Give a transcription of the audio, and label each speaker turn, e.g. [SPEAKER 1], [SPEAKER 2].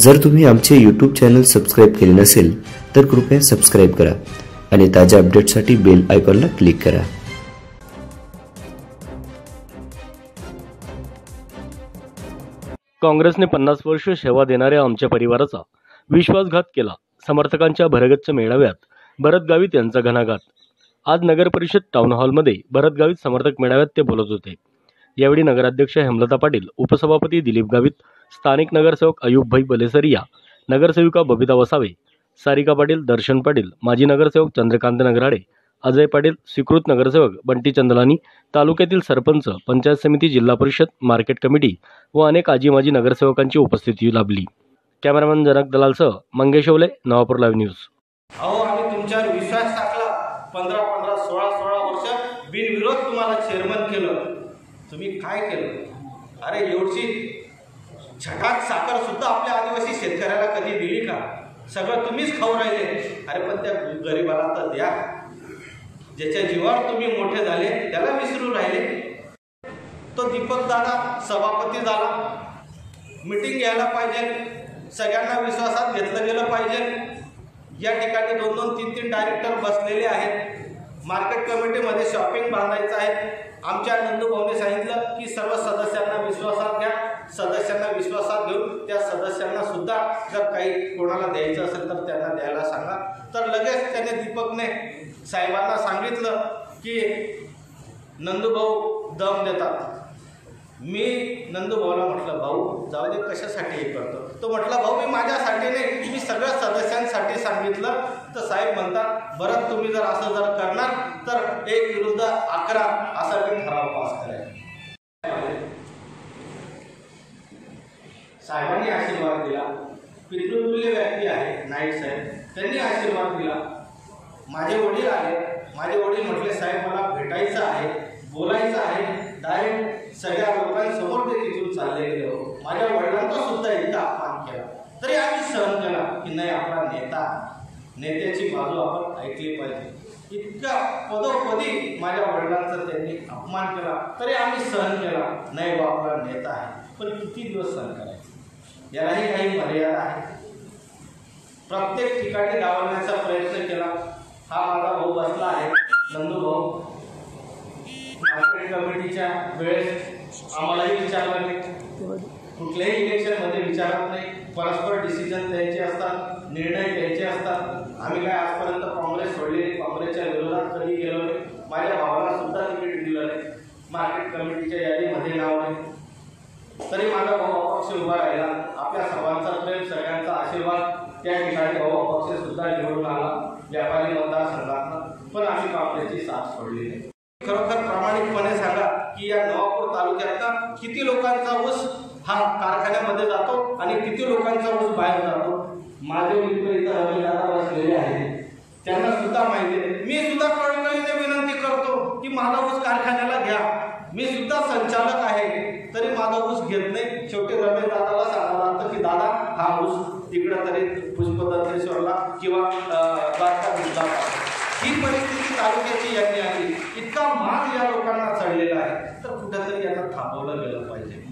[SPEAKER 1] जर तुम्ही आमचे यूट्यूब चॅनल सबस्क्राईब केले नसेल तर कृपया सबस्क्राईब करा आणि ताज्या अपडेटसाठी बेल आयकॉनला क्लिक करा।
[SPEAKER 2] काँग्रेसने 50 वर्ष सेवा देणाऱ्या आमच्या परिवाराचा विश्वासघात केला। समर्थकांच्या भरगच्च मेळाव्यात भरत गावित यांचा घणाघात। आज नगर परिषद टाउन हॉलमध्ये भरत गावित समर्थक मेळाव्यात ते बोलत होते। यावेळी नगराध्यक्ष हेमलता पाटील, उपसभापती दिलीप गावित, स्थानिक नगरसेवक अयूब भाई बलेसरिया, नगरसेविका बबिता वसावे, सारिका पाटील, दर्शन पाटील, माजी नगरसेवक चंद्रकांत नगराडे, अजय पाटील, स्वीकृत नगरसेवक बंटी चंदलानी, तालुक्यातील सरपंच, पंचायत समिती, जिल्हा परिषद, मार्केट कमिटी व अनेक आजी माजी नगरसेवकांची उपस्थिती लाभली। कॅमेरामन जनक दलालसह मंगेश ओले, नवापूर लाईव्ह न्यूज।
[SPEAKER 3] आम्ही तुमच्यावर विश्वास टाकला। 15 16 वर्ष बिनविरोध तुम्हाला चेअरमन केलं। तुम्ही काय केलं? अरे एवढी छटाक साखर सुद्धा आपल्या आदिवासी शेतकऱ्याला कधी दिली का? सगळं तुम्हीच खाऊ राहिले। अरे पण त्या गरीबाला तर द्या। ज्याच्या जीवावर तुम्ही मोठे झाले त्याला विसरू राहिले। तो दीपक दादा सभापती झाला, मीटिंग घ्यायला पाहिजे, सगळ्यांना विश्वासात घेतलं गेलं पाहिजे। या ठिकाणी 2-2 3-3 डायरेक्टर बसलेले आहेत। मार्केट कमिटीमध्ये शॉपिंग बांधायचं आहे। आमच्या नंदू भाऊने सांगितलं की सर्व सदस्यांना विश्वासात घ्या। सदस्यांना विश्वासात घेऊन त्या सदस्यांना सुद्धा जर काही कोणाला द्यायचं असेल तर त्यांना द्यायला सांगा। तर लगेच त्याने दीपकने साहेबांना सांगितलं की नंदू भाऊ दम देतात। मी नंदू भाऊला म्हटलं, भाऊ जाऊ दे, कशासाठी हे करतो? तो म्हटला, भाऊ मी माझ्यासाठी नाही, मी सगळ्या सदस्यांसाठी सांगितलं। तर साहेब म्हणतात, बरं तुम्ही जर असं जर करणार तर 1 विरुद्ध 11 असा मी ठराव पास करेन। साहेबांनी आशीर्वाद दिला। पितृतुल्य व्यक्ती आहे नाईक साहेब, त्यांनी आशीर्वाद दिला। माझे वडील आले। माझे वडील म्हटले, साहेब मला भेटायचं आहे, बोलायचं आहे। डायरेक्ट सगळ्या लोकांसमोर ते तिथून चालले गेले। माझ्या वडिलांचा सुद्धा इतका अपमान केला तरी आम्ही सहन केला की नाही, आपला नेत्याची बाजू आपण ऐकली पाहिजे। इतका पदोपदी माझ्या वडिलांचा त्यांनी अपमान केला तरी आम्ही सहन केला, नाही बा आपला नेता आहे। पण किती दिवस सहन करायचं? यालाही काही मर्यादा आहे। प्रत्येक ठिकाणी डावलण्याचा प्रयत्न केला। हा माझा भाऊ बसला आहे, नंदू भाऊ। मार्केट कमिटीच्या वेळेस आम्हालाही विचारलं नाही, कुठल्याही इलेक्शनमध्ये विचारत नाही। परस्पर डिसिजन द्यायचे असतात, निर्णय घ्यायचे असतात। आम्ही काय आजपर्यंत काँग्रेस सोडली, काँग्रेसच्या विरोधात कधी गेलो नाही। माझ्या भावाला सुद्धा तिकीट दिलं नाही, मार्केट कमिटीच्या यादीमध्ये नाव नाही, तरी माझा भाऊ अपक्ष उभा राहिला। आपल्या सर्वांचा प्रेम, सगळ्यांचा आशीर्वाद, त्या ठिकाणी भाऊ अपक्ष सुद्धा निवडून आला व्यापारी मतदारसंघातनं। पण आम्ही काँग्रेसची साथ सोडली नाही। खरोखर प्रामाणिकपणे सांगा की या नवापूर तालुक्यात किती लोकांचा ऊस हा कारखान्यामध्ये जातो आणि किती लोकांचा ऊस बाहेर जातो? माझे मित्र इथं रवीदादा बसलेले आहेत, त्यांना सुद्धा माहिती आहे। मी सुद्धा कळकळीने विनंती करतो की माझा ऊस कारखान्याला घ्या। मी सुद्धा संचालक आहे तरी माझा ऊस घेत नाही। शेवटी रवीदादाला सांगावं लागतं की दादा हा ऊस तिकडे तरी पुष्पदंतेश्वरला किंवा द्वारका जिल्हा। ही परिस्थिती तालुक्याची यांनी आली। इतका मान या लोकांना चढलेला आहे तर कुठेतरी यांना थांबवलं गेलं पाहिजे।